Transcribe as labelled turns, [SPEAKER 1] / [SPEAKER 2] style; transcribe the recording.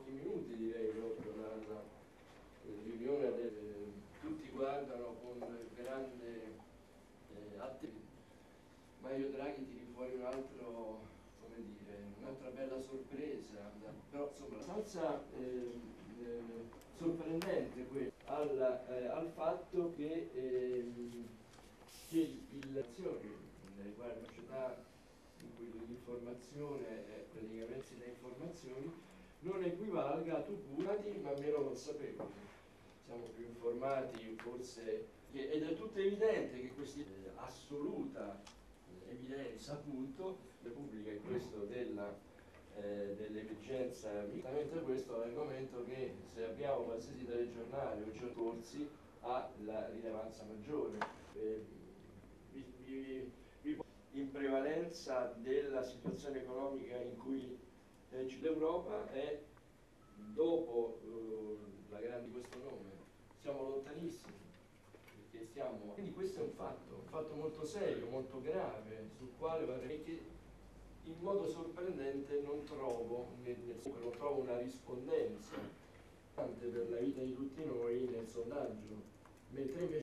[SPEAKER 1] pochi minuti, direi, proprio la riunione tutti guardano con grande attenzione. Mario Draghi tiri fuori un altro, come dire, un'altra bella sorpresa, però insomma abbastanza sorprendente al fatto che le azioni nelle quali una società in cui l'informazione è praticamente le informazioni non equivalga a tutti ma meno consapevoli. Siamo più informati forse, ed è tutto evidente che questa assoluta evidenza appunto Repubblica in questo dell'emergenza, esattamente questo è l'argomento che se abbiamo qualsiasi telegiornale o corsi ha la rilevanza maggiore. In prevalenza della situazione economica in cui l'Europa è dopo la grande di questo nome, siamo lontanissimi, perché quindi questo è un fatto molto serio, molto grave, sul quale vorrei che in modo sorprendente non trovo una rispondenza per la vita di tutti noi nel sondaggio, mentre invece